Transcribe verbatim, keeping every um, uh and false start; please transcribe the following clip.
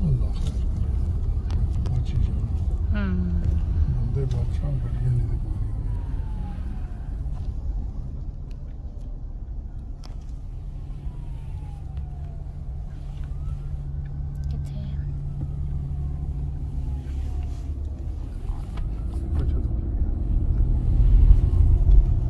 ਅੱਲਾਹ ਖੈਰ ਕਰੇ ਬਾਚੀ ਜਾਣਾ ਹੂੰ ਬੰਦੇ ਬਾਦਸ਼ਾਹ ਗੱਡੀਆਂ ਨਹੀਂ ਦੇ